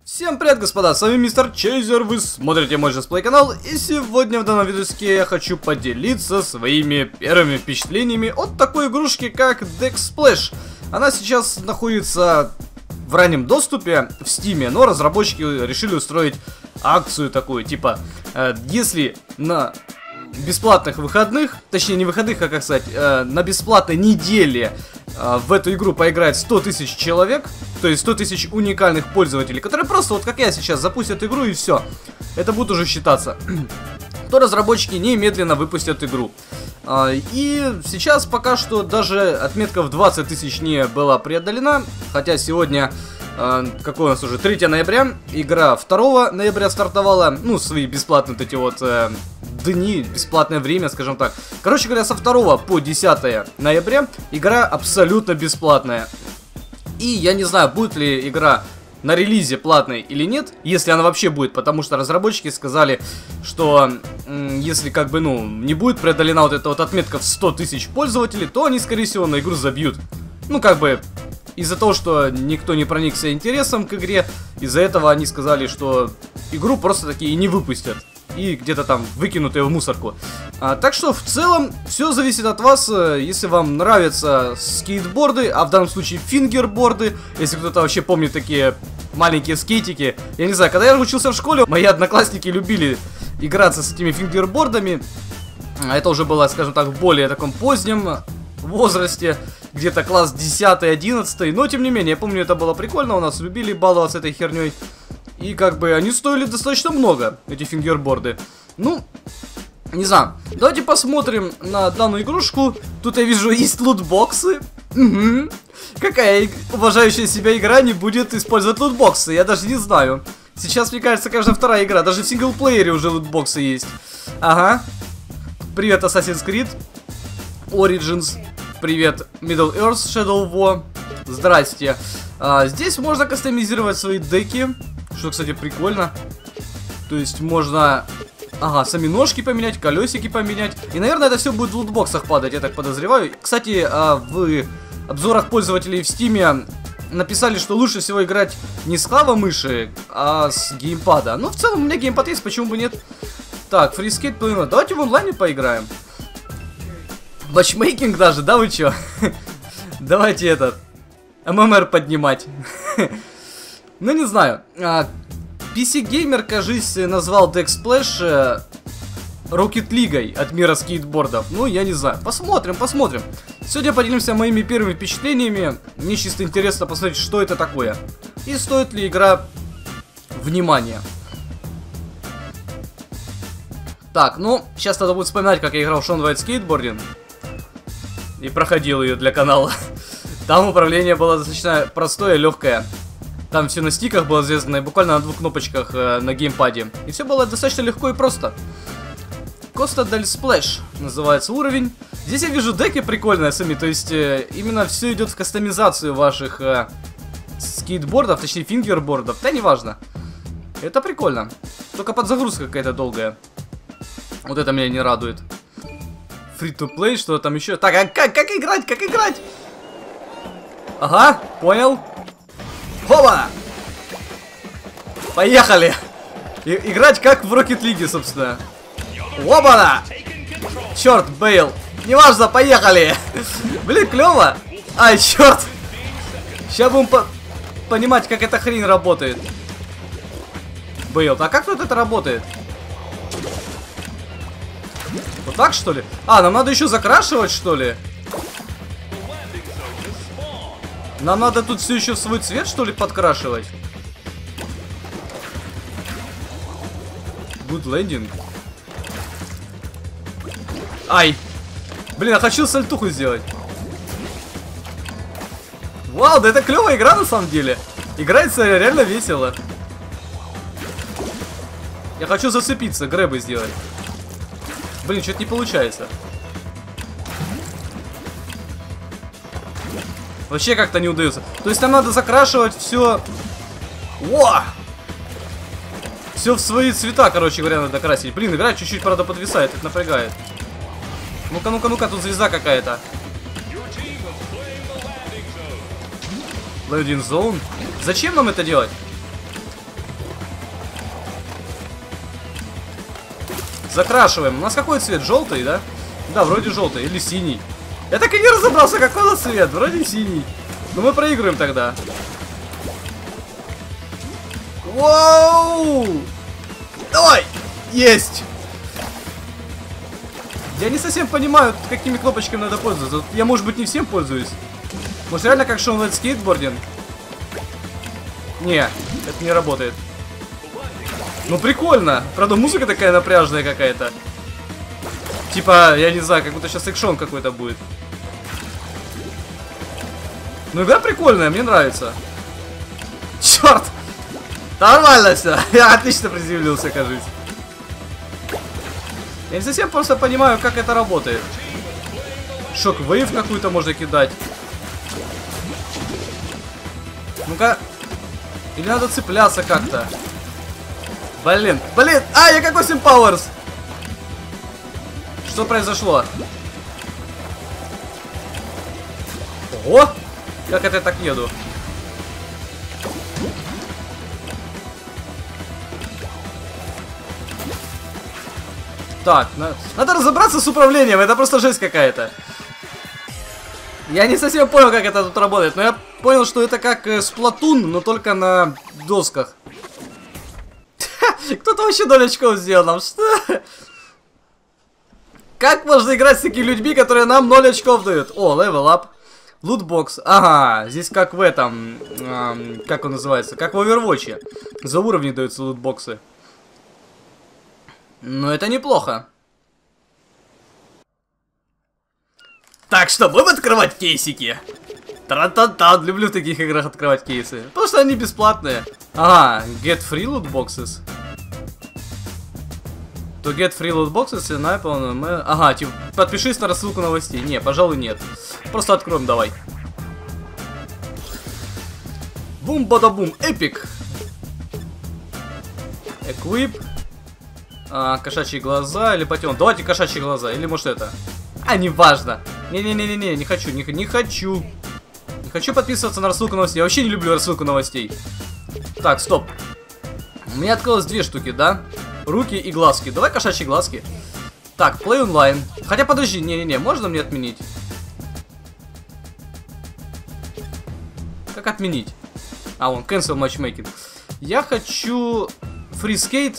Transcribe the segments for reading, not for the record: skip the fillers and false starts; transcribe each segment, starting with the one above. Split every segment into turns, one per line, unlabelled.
Всем привет, господа, с вами Мистер Чейзер, вы смотрите мой Just Play канал, и сегодня в данном видосике я хочу поделиться своими первыми впечатлениями от такой игрушки, как Deck Splash. Она сейчас находится в раннем доступе в Steam, но разработчики решили устроить акцию такую, типа, если на бесплатных выходных, точнее не выходных, а как сказать, на бесплатной неделе в эту игру поиграет 100 тысяч человек, то есть 100 тысяч уникальных пользователей, которые просто, вот как я сейчас, запустят игру и все. Это будет уже считаться. То разработчики немедленно выпустят игру. И сейчас пока что даже отметка в 20 тысяч не была преодолена, хотя сегодня, какой у нас уже, 3 ноября, игра 2 ноября стартовала, ну, свои бесплатные вот эти вот дни, бесплатное время, скажем так. Короче говоря, со 2 по 10 ноября игра абсолютно бесплатная. И я не знаю, будет ли игра на релизе платной или нет, если она вообще будет, потому что разработчики сказали, что если как бы, ну, не будет преодолена вот эта вот отметка в 100 тысяч пользователей, то они, скорее всего, на игру забьют. Ну, как бы, из-за того, что никто не проникся интересом к игре, из-за этого они сказали, что игру просто таки и не выпустят. И где-то там выкинут ее в мусорку. Так что в целом все зависит от вас. Если вам нравятся скейтборды, а в данном случае фингерборды, если кто-то вообще помнит такие маленькие скейтики. Я не знаю, когда я учился в школе, мои одноклассники любили играться с этими фингербордами. Это уже было, скажем так, в более таком позднем возрасте, где-то класс 10-11. Но тем не менее, я помню, это было прикольно, у нас любили баловаться этой херней. И как бы они стоили достаточно много, эти фингерборды. Ну, не знаю. Давайте посмотрим на данную игрушку. Тут я вижу, есть лутбоксы. Угу. Какая уважающая себя игра не будет использовать лутбоксы? Я даже не знаю. Сейчас, мне кажется, каждая вторая игра. Даже в синглплеере уже лутбоксы есть. Ага. Привет, Assassin's Creed Origins. Привет, Middle Earth Shadow War. Здрасте. Здесь можно кастомизировать свои деки. Что, кстати, прикольно. То есть можно, ага, сами ножки поменять, колесики поменять. И, наверное, это все будет в лутбоксах падать, я так подозреваю. Кстати, в обзорах пользователей в Steam написали, что лучше всего играть не с клавомыши, а с геймпада. Ну, в целом, у меня геймпад есть, почему бы нет. Так, фрискейт, давайте в онлайне поиграем. Матчмейкинг даже, да вы чё? Давайте этот, ММР поднимать. Ну, не знаю. PC Gamer, кажись, назвал Deck Splash Rocket League от мира скейтбордов. Ну, я не знаю. Посмотрим, посмотрим. Сегодня поделимся моими первыми впечатлениями. Мне чисто интересно посмотреть, что это такое. И стоит ли игра внимания. Так, ну, сейчас надо будет вспоминать, как я играл в Shaun White Skateboarding. И проходил ее для канала. Там управление было достаточно простое, легкое. Там все на стиках было связано и буквально на 2 кнопочках на геймпаде. И все было достаточно легко и просто. Costa del Splash называется уровень. Здесь я вижу деки прикольные сами, то есть именно все идет в кастомизацию ваших скейтбордов, точнее фингербордов, да неважно. Это прикольно. Только подзагрузка какая-то долгая. Вот это меня не радует. Free-to-play, что там еще? Так, а как играть? Как играть? Ага, понял. Хоба! Поехали! Играть как в Rocket League, собственно. Оба-на! Черт, Бейл! Неважно, поехали! Блин, клево! Ай, черт! Сейчас будем понимать, как эта хрень работает. Бейл, а как тут это работает? Вот так, что ли? А, нам надо еще закрашивать, что ли? Нам надо тут все еще свой цвет, что ли, подкрашивать? Good landing. Ай! Блин, я хочу сальтуху сделать. Вау, да это клевая игра на самом деле. Играется реально весело. Я хочу зацепиться, грэбы сделать. Блин, что-то не получается. Вообще как-то не удается. То есть нам надо закрашивать все. О! Все в свои цвета, короче говоря, надо красить. Блин, игра чуть-чуть, правда, подвисает, это напрягает. Ну-ка, ну-ка, ну-ка, тут звезда какая-то. Landing Zone. Зачем нам это делать? Закрашиваем. У нас какой цвет? Желтый, да? Да, вроде желтый. Или синий. Я так и не разобрался, какой у нас цвет. Вроде синий. Но мы проигрываем тогда. Воу! Давай! Есть! Я не совсем понимаю, какими кнопочками надо пользоваться. Я, может быть, не всем пользуюсь. Может, реально как Shovel Knight Skateboarding? Не, это не работает. Ну, прикольно. Правда, музыка такая напряжная какая-то. Типа, я не знаю, как будто сейчас экшон какой-то будет. Ну, игра прикольная, мне нравится. Черт! Нормально все. Я отлично приземлился, кажется. Я не совсем просто понимаю, как это работает. Шок-вейв какую-то можно кидать. Ну-ка. Или надо цепляться как-то. Блин, блин. А, я как Austin Powers. Что произошло? Ого! Как это я так еду? Так, надо разобраться с управлением, это просто жесть какая-то. Я не совсем понял, как это тут работает, но я понял, что это как Splatoon, но только на досках. Кто-то вообще 0 очков сделал нам, что? Как можно играть с такими людьми, которые нам 0 очков дают? О, level up. Лутбокс. Ага, здесь как в этом, как он называется, как в Overwatch. За уровни даются лутбоксы. Но это неплохо. Так что, будем открывать кейсики? Тра-та-та, люблю в таких играх открывать кейсы. Потому что они бесплатные. Ага, get free loot boxes. To get free loot boxes and Apple... Ага, типа, подпишись на рассылку новостей. Не, пожалуй, нет. Просто откроем, давай. Бум-бада-бум, эпик. Equip. Кошачьи глаза или потом. Давайте кошачьи глаза, или может это. А, неважно. Не-не-не-не, не хочу, не хочу. Не хочу подписываться на рассылку новостей. Я вообще не люблю рассылку новостей. Так, стоп. У меня открылось 2 штуки, да? Руки и глазки. Давай кошачьи глазки. Так, play online. Хотя подожди, не-не-не, можно мне отменить? Как отменить? А, вон, cancel matchmaking. Я хочу free skate.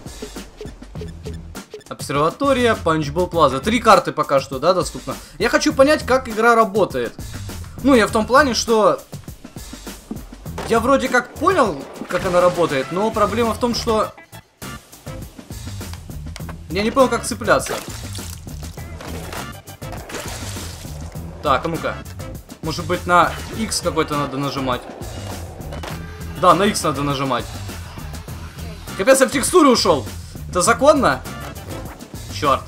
Обсерватория, Punchbowl Plaza. 3 карты пока что, да, доступно. Я хочу понять, как игра работает. Ну, я в том плане, что... Я вроде как понял, как она работает, но проблема в том, что... Я не понял, как цепляться. Так, а ну-ка. Может быть, на X какой-то надо нажимать. Да, на X надо нажимать. Капец, я в текстуру ушел. Это законно? Черт.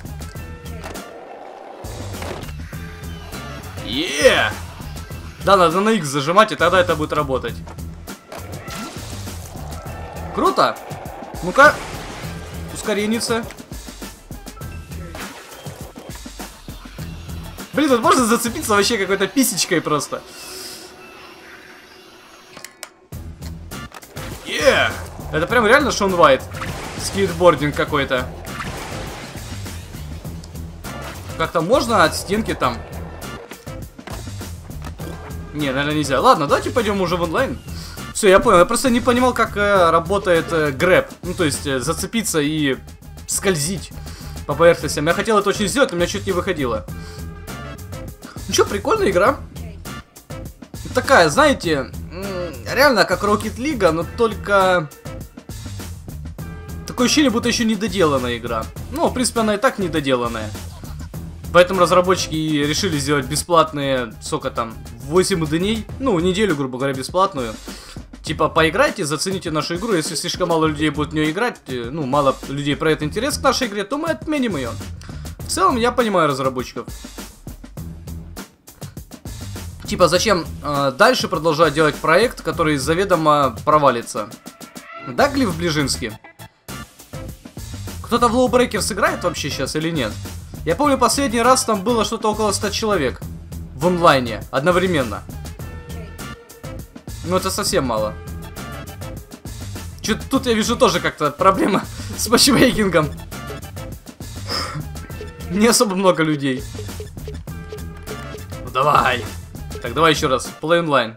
Да, надо на X зажимать, и тогда это будет работать. Круто. Ну-ка. Ускоренница. Блин, тут можно зацепиться вообще какой-то писечкой просто. Это прям реально Шон Уайт. Скейтбординг какой-то. Как-то можно от стенки там? Не, наверное, нельзя. Ладно, давайте пойдем уже в онлайн. Все, я понял. Я просто не понимал, как работает грэб. Ну, то есть, зацепиться и скользить по поверхностям. Я хотел это очень сделать, но у меня чуть не выходило. Ну что, прикольная игра. Такая, знаете, реально как Rocket League, но только... Такое ощущение, будто еще недоделанная игра. Ну, в принципе, она и так недоделанная. Поэтому разработчики и решили сделать бесплатные, сколько там, 8 дней, ну, неделю, грубо говоря, бесплатную. Типа, поиграйте, зацените нашу игру, если слишком мало людей будет в нее играть, ну, мало людей проявит интерес к нашей игре, то мы отменим ее. В целом, я понимаю разработчиков. Типа, зачем дальше продолжать делать проект, который заведомо провалится? Да, Глиф Ближинский? Кто-то в Low Breakers сыграет вообще сейчас или нет? Я помню, последний раз там было что-то около 100 человек в онлайне одновременно. Ну, это совсем мало. Чё-то тут я вижу тоже как-то проблема с матчмейкингом. Не особо много людей. Ну давай. Так, давай еще раз. Play online.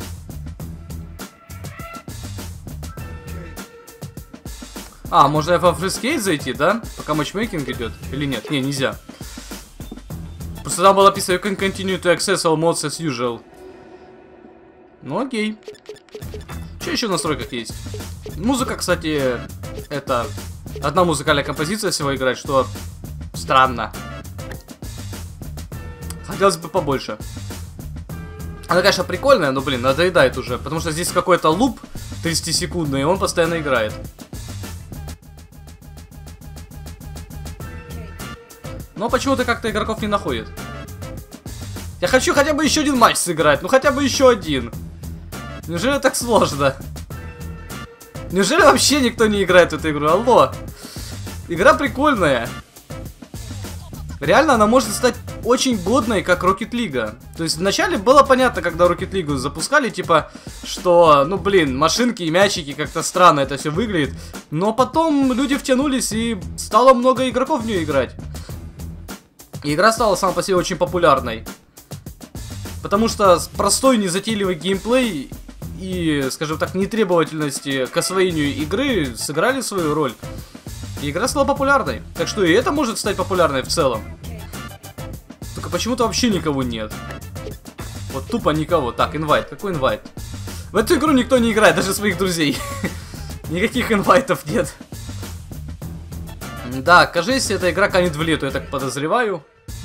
А, можно во фрискейт зайти, да? Пока матчмейкинг идет? Или нет? Не, нельзя. Просто там было написано you can continue to access all mods as usual. Ну окей. Что еще в настройках есть? Музыка, кстати, это одна музыкальная композиция всего играть, что странно. Хотелось бы побольше. Она, конечно, прикольная, но, блин, надоедает уже. Потому что здесь какой-то луп 30-секундный, и он постоянно играет. Но почему-то как-то игроков не находит. Я хочу хотя бы еще один матч сыграть. Ну хотя бы еще один. Неужели так сложно? Неужели вообще никто не играет в эту игру? Алло. Игра прикольная. Реально она может стать очень годной, как Rocket League. То есть вначале было понятно, когда Rocket League запускали, типа, что, ну блин, машинки и мячики, как-то странно это все выглядит. Но потом люди втянулись и стало много игроков в нее играть. И игра стала сама по себе очень популярной. Потому что простой незатейливый геймплей и, скажем так, нетребовательности к освоению игры сыграли свою роль. И игра стала популярной. Так что и это может стать популярной в целом. Только почему-то вообще никого нет. Вот тупо никого. Так, инвайт. Какой инвайт? В эту игру никто не играет, даже своих друзей. Никаких инвайтов нет. Да, кажется, эта игра канет в лету, я так подозреваю.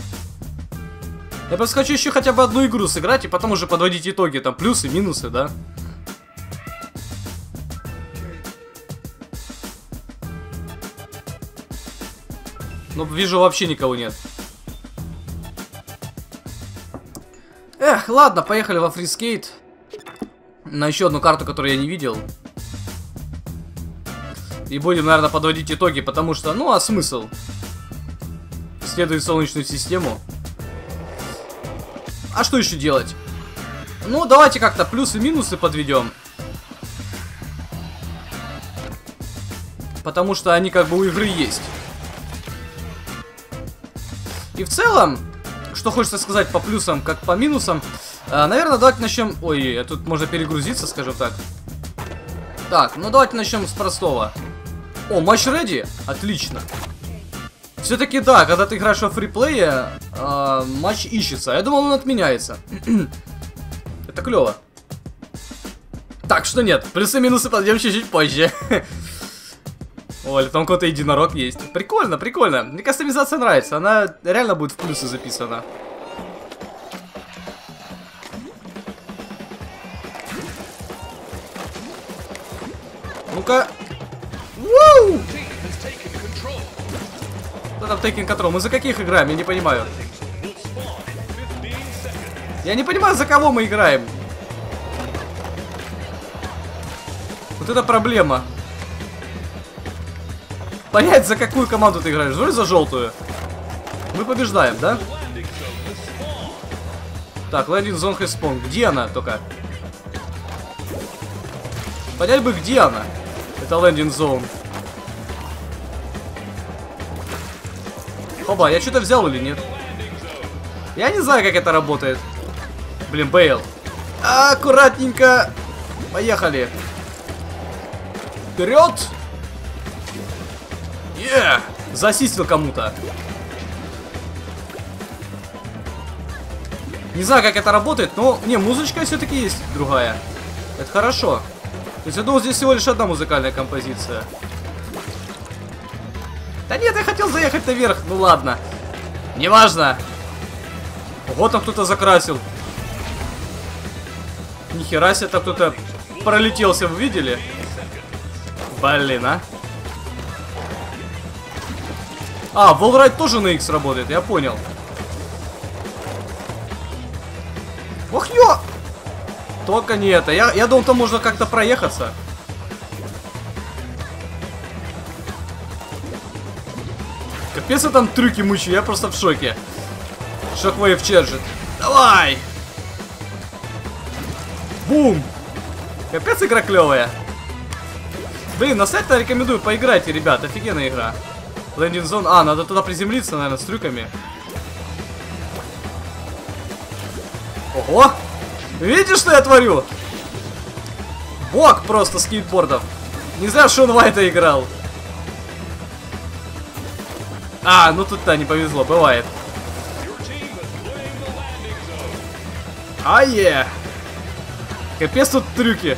Я просто хочу еще хотя бы одну игру сыграть и потом уже подводить итоги, там плюсы, минусы, да? Но вижу, вообще никого нет. Эх, ладно, поехали во фрискейт. На еще одну карту, которую я не видел. И будем, наверное, подводить итоги, потому что, ну, а смысл? Исследовать Солнечную систему. А что еще делать? Ну, давайте как-то плюсы-минусы подведем. Потому что они как бы у игры есть. И в целом, что хочется сказать по плюсам, как по минусам, наверное, давайте начнем... Ой, тут можно перегрузиться, скажем так. Так, ну давайте начнем с простого. О, матч ready? Отлично. Все-таки да, когда ты играешь во фриплее, матч ищется. Я думал, он отменяется. Это клево. Так, что нет, плюсы-минусы подойдем чуть-чуть позже. Ой, там какой-то единорог есть. Прикольно, прикольно. Мне кастомизация нравится, она реально будет в плюсы записана. Ну-ка. Воу! Кто там taking control? Мы за каких играем? Я не понимаю. Я не понимаю, за кого мы играем. Вот это проблема. Понять, за какую команду ты играешь. Вроде за желтую. Мы побеждаем, да? Так, landing zone has spawned. Где она только? Понять бы, где она. Это landing zone. Хоба, я что-то взял или нет? Я не знаю, как это работает. Блин, Бейл. Аккуратненько. Поехали. Вперед! Засистил кому-то. Не знаю, как это работает, но не, музычка все-таки есть другая. Это хорошо. То есть я думал, здесь всего лишь одна музыкальная композиция. Да нет, я хотел заехать наверх. Ну ладно. Неважно. Вот там кто-то закрасил. Нихера себе, там кто-то пролетелся, вы видели? Блин, а. А, Wallride тоже на X работает, я понял. Ох, ё! Только не это. Я думал, там можно как-то проехаться. Капец, я там трюки мучу, я просто в шоке. Shockwave чержит. Давай! Бум! Капец, игра клевая. Блин, на сайт-то рекомендую, поиграйте, ребят, офигенная игра. Лендинг зон. А, надо туда приземлиться, наверное, с трюками. Ого! Видишь, что я творю? Бог просто скейтбордов. Не зря Шон Уайта играл. А, ну тут-то не повезло, бывает. Ае! Капец тут трюки.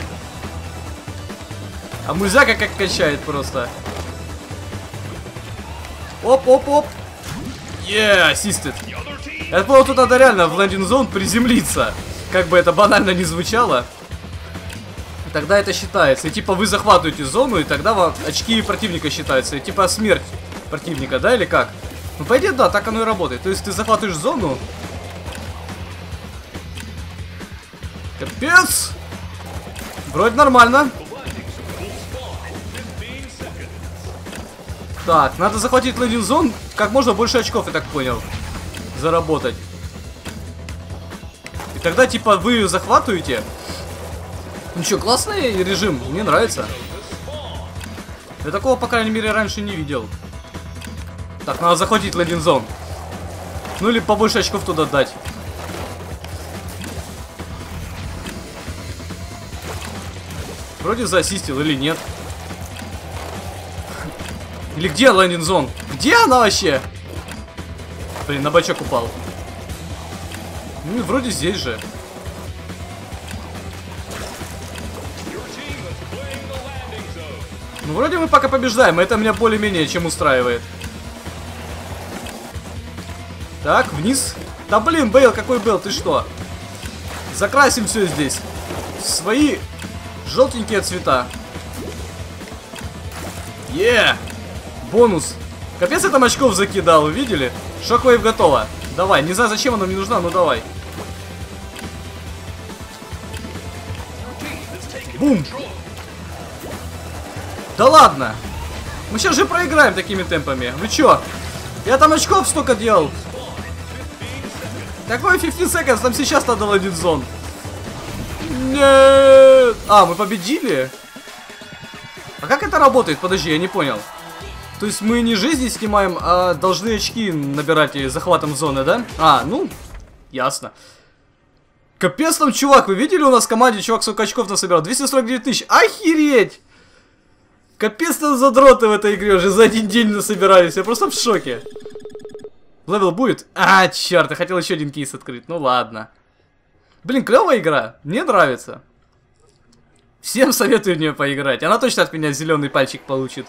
А музяка как качает просто. Оп-оп-оп. Ассистит. Я понял, тут надо реально в лендинг зон приземлиться. Как бы это банально не звучало. И тогда это считается. И типа вы захватываете зону, и тогда вам очки противника считаются. И типа смерть противника, да, или как? Ну, по идее, да, так оно и работает. То есть ты захватываешь зону. Капец! Вроде нормально. Так, надо захватить лендинг зон, как можно больше очков, я так понял, заработать. И тогда, типа, вы ее захватываете. Ну что, классный режим, мне нравится. Я такого, по крайней мере, раньше не видел. Так, надо захватить лендинг зон. Ну или побольше очков туда дать. Вроде заассистил или нет. Или где лендинг зон? Где она вообще? Блин, на бачок упал. Ну и вроде здесь же. Ну вроде мы пока побеждаем, это меня более-менее чем устраивает. Так, вниз. Да блин, Бейл, какой Бейл, ты что? Закрасим все здесь. Свои желтенькие цвета. Бонус. Капец, я там очков закидал, вы видели? Шоквейв готово. Давай, не знаю, зачем она мне нужна, но давай. Бум. Да ладно. Мы сейчас же проиграем такими темпами. Вы чё? Я там очков столько делал. Какой 15 секунд? Там сейчас надо лендинг зон. Нет. А, мы победили? А как это работает? Подожди, я не понял. То есть мы не жизни снимаем, а должны очки набирать захватом зоны, да? А, ну, ясно. Капец там, чувак, вы видели у нас в команде, чувак, сколько очков насобирал? 249 тысяч. Охереть! Капец там задроты в этой игре, уже за один день насобирались. Я просто в шоке. Левел будет? А, черт, я хотел еще один кейс открыть. Ну ладно. Блин, клевая игра. Мне нравится. Всем советую в нее поиграть. Она точно от меня зеленый пальчик получит.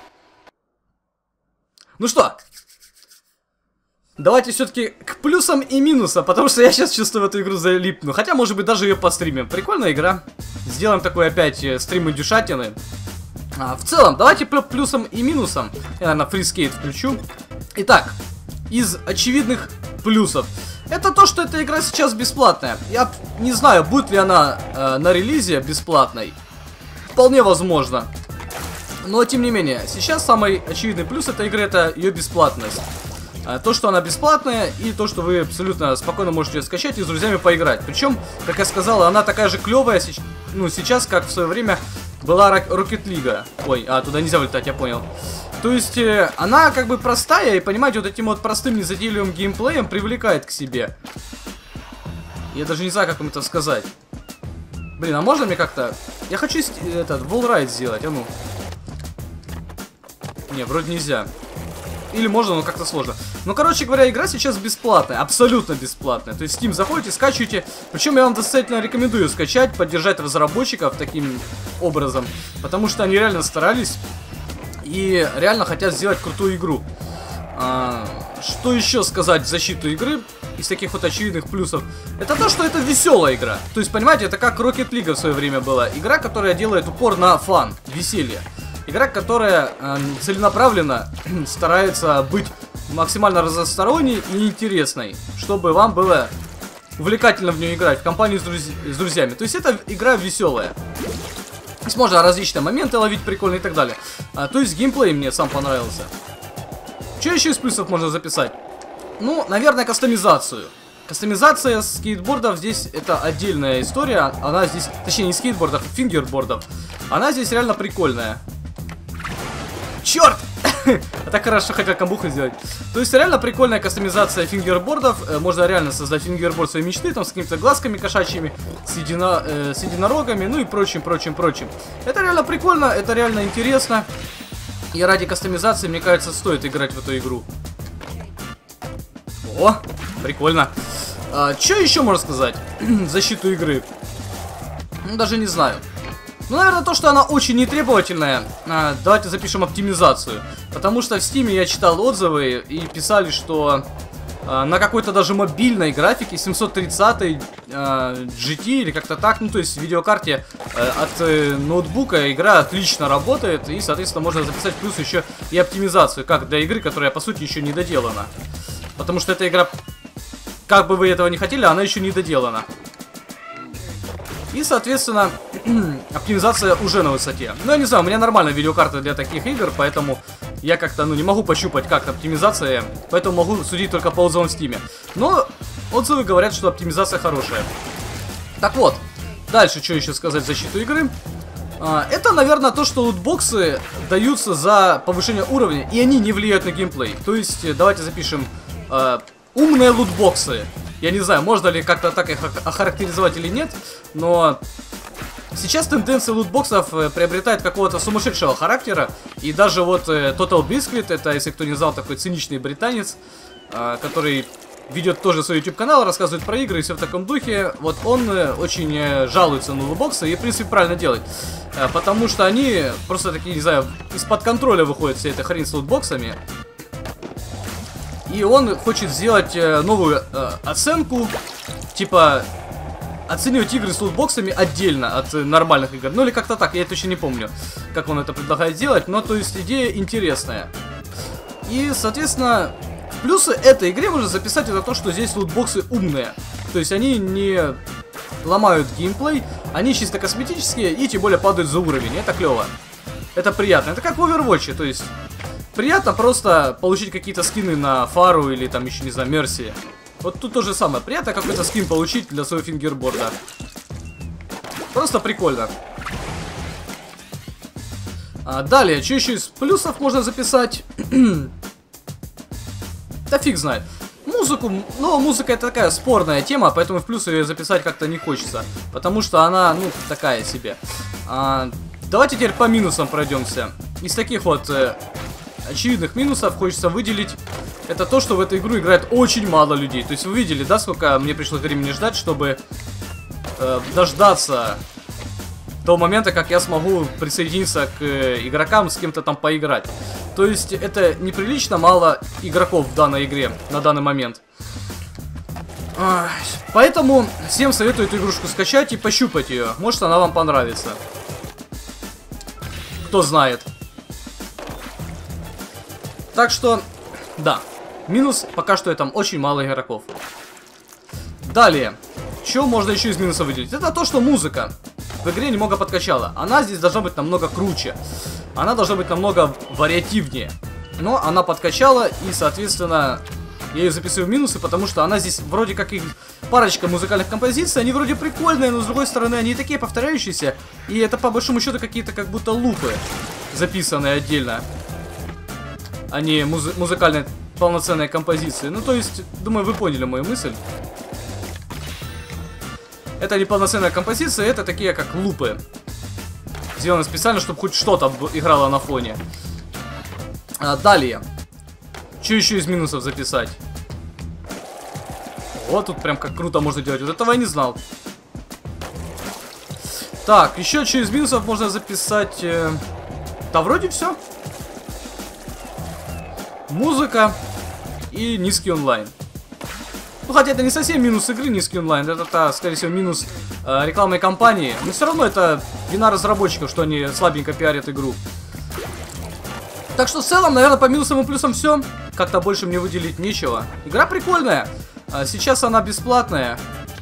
Ну что? Давайте все-таки к плюсам и минусам, потому что я сейчас чувствую в эту игру залипну. Хотя, может быть, даже ее постримим. Прикольная игра. Сделаем такой опять стрим индюшатины. В целом, давайте плюсам и минусам. Я, наверное, фрискейт включу. Итак, из очевидных плюсов. Это то, что эта игра сейчас бесплатная. Я не знаю, будет ли она на релизе бесплатной. Вполне возможно. Но, тем не менее, сейчас самый очевидный плюс этой игры — это ее бесплатность. То, что она бесплатная, и то, что вы абсолютно спокойно можете ее скачать и с друзьями поиграть. Причем, как я сказал, она такая же клевая сейчас, как в свое время была Rocket League. Ой, туда нельзя вылетать, я понял. То есть, она как бы простая, и, понимаете, вот этим вот простым незатейливым геймплеем привлекает к себе. Я даже не знаю, как вам это сказать. Блин, а можно мне как-то... Я хочу этот, wallride сделать, а ну. Не, вроде нельзя. Или можно, но как-то сложно. Ну, короче говоря, игра сейчас бесплатная. Абсолютно бесплатная. То есть в Steam заходите, скачиваете. Причем я вам достаточно рекомендую скачать, поддержать разработчиков таким образом. Потому что они реально старались. И реально хотят сделать крутую игру. Что еще сказать в защиту игры? Из таких вот очевидных плюсов. Это то, что это веселая игра. То есть, понимаете, это как Rocket League в свое время была. Игра, которая делает упор на фан, веселье. Игра, которая целенаправленно старается быть максимально разносторонней и интересной, чтобы вам было увлекательно в нее играть в компании с друзьями. То есть это игра веселая. Здесь можно различные моменты ловить прикольные и так далее. То есть геймплей мне сам понравился. Что еще из плюсов можно записать? Ну, наверное, кастомизацию. Кастомизация скейтбордов здесь это отдельная история. Она здесь, точнее не скейтбордов, а фингербордов. Она здесь реально прикольная. Черт! Так хорошо хотел камбуху сделать. То есть реально прикольная кастомизация фингербордов. Можно реально создать фингерборд своей мечты, там с какими-то глазками кошачьими, с единорогами, ну и прочим. Это реально прикольно, это реально интересно. И ради кастомизации, мне кажется, стоит играть в эту игру. О, прикольно. Что еще можно сказать? Защиту игры. Ну, даже не знаю. Ну, наверное, то, что она очень нетребовательная. Давайте запишем оптимизацию. Потому что в Steam я читал отзывы и писали, что на какой-то даже мобильной графике 730 GT или как-то так, ну то есть видеокарте от ноутбука игра отлично работает. И, соответственно, можно записать плюс еще и оптимизацию, как для игры, которая, по сути, еще не доделана. Потому что эта игра, как бы вы этого не хотели, она еще не доделана. И, соответственно, оптимизация уже на высоте. Ну, я не знаю, у меня нормальная видеокарта для таких игр, поэтому я как-то, ну, не могу пощупать, как оптимизация, поэтому могу судить только по отзывам в Steam. Но отзывы говорят, что оптимизация хорошая. Так вот, дальше что еще сказать в защиту игры? Это, наверное, то, что лутбоксы даются за повышение уровня, и они не влияют на геймплей. То есть, давайте запишем умные лутбоксы. Я не знаю, можно ли как-то так их охарактеризовать или нет, но сейчас тенденция лутбоксов приобретает какого-то сумасшедшего характера. И даже вот Total Biscuit, это, если кто не знал, такой циничный британец, который ведет тоже свой YouTube-канал, рассказывает про игры и все в таком духе. Вот он очень жалуется на лутбоксы и, в принципе, правильно делает. Потому что они просто такие, не знаю, из-под контроля выходит вся эта хрень с лутбоксами. И он хочет сделать новую оценку, типа оценивать игры с лутбоксами отдельно от нормальных игр. Ну или как-то так, я точно не помню, как он это предлагает делать, но то есть идея интересная. И, соответственно, плюсы этой игре можно записать это то, что здесь лутбоксы умные. То есть они не ломают геймплей, они чисто косметические и тем более падают за уровень. Это клево. Это приятно. Это как в Overwatch, то есть приятно просто получить какие-то скины на Фару или там еще, не знаю, Мерси. Вот тут то же самое. Приятно какой-то скин получить для своего фингерборда. Просто прикольно. Далее, что еще из плюсов можно записать? Да фиг знает. Музыку, но музыка это такая спорная тема, поэтому в плюсы ее записать как-то не хочется. Потому что она, ну, такая себе. Давайте теперь по минусам пройдемся. Из таких вот очевидных минусов хочется выделить это то, что в эту игру играет очень мало людей. То есть вы видели, да, сколько мне пришлось времени ждать, чтобы дождаться того момента, как я смогу присоединиться к игрокам, с кем-то там поиграть. То есть это неприлично мало игроков в данной игре на данный момент. Поэтому всем советую эту игрушку скачать и пощупать ее. Может, она вам понравится. Кто знает. Так что, да. Минус, пока что там очень мало игроков. Далее. Что можно еще из минусов выделить? Это то, что музыка в игре немного подкачала. Она здесь должна быть намного круче. Она должна быть намного вариативнее. Но она подкачала, и, соответственно, я ее записываю в минусы, потому что она здесь вроде как и парочка музыкальных композиций. Они вроде прикольные, но с другой стороны они такие повторяющиеся. И это по большому счету какие-то как будто лупы, записанные отдельно. А не музыкальные полноценные композиции. Ну, то есть, думаю, вы поняли мою мысль. Это не полноценная композиция, это такие как лупы. Сделано специально, чтобы хоть что-то играло на фоне. Далее. Что еще из минусов записать? Вот тут прям как круто можно делать. Вот этого я не знал. Так, еще что из минусов можно записать? Да вроде все. Музыка и низкий онлайн. Ну, хотя это не совсем минус игры, низкий онлайн. Это, скорее всего, минус рекламной кампании. Но все равно это вина разработчиков, что они слабенько пиарят игру. Так что в целом, наверное, по минусам и плюсам все. Как-то больше мне выделить нечего. Игра прикольная. Сейчас она бесплатная.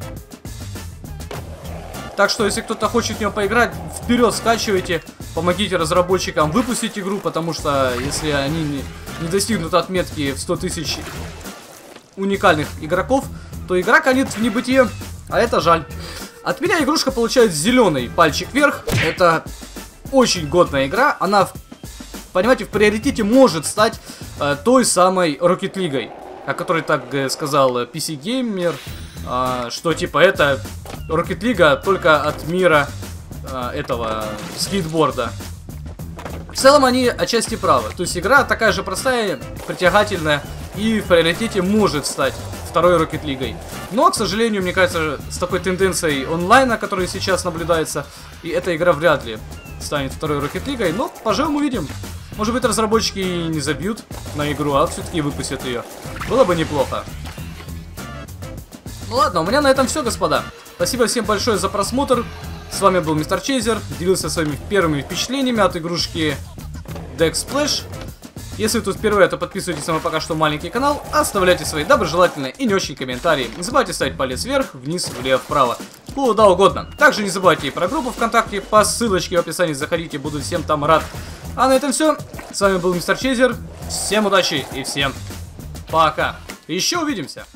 Так что, если кто-то хочет в нее поиграть, вперед скачивайте. Помогите разработчикам выпустить игру, потому что если они не достигнут отметки в 100 тысяч уникальных игроков, то игра канет в небытие, а это жаль. От меня игрушка получает зеленый пальчик вверх. Это очень годная игра. Она, в понимаете, в приоритете может стать той самой Rocket League, о которой так сказал PC Gamer, что типа это Rocket League только от мира этого скейтборда. В целом они отчасти правы. То есть игра такая же простая, притягательная и в приоритете может стать второй Rocket League. Но, к сожалению, мне кажется, с такой тенденцией онлайна, которая сейчас наблюдается, и эта игра вряд ли станет второй Rocket League. Но поживем увидим. Может быть, разработчики не забьют на игру, а все-таки выпустят ее. Было бы неплохо. Ну ладно, у меня на этом все, господа. Спасибо всем большое за просмотр. С вами был Мистер Чейзер. Делился своими первыми впечатлениями от игрушки Dex Splash. Если вы тут впервые, то подписывайтесь на мой пока что маленький канал. Оставляйте свои доброжелательные и не очень комментарии. Не забывайте ставить палец вверх, вниз, влево, вправо. Куда угодно. Также не забывайте и про группу ВКонтакте. По ссылочке в описании заходите, буду всем там рад. А на этом все. С вами был Мистер Чейзер. Всем удачи и всем пока. Еще увидимся.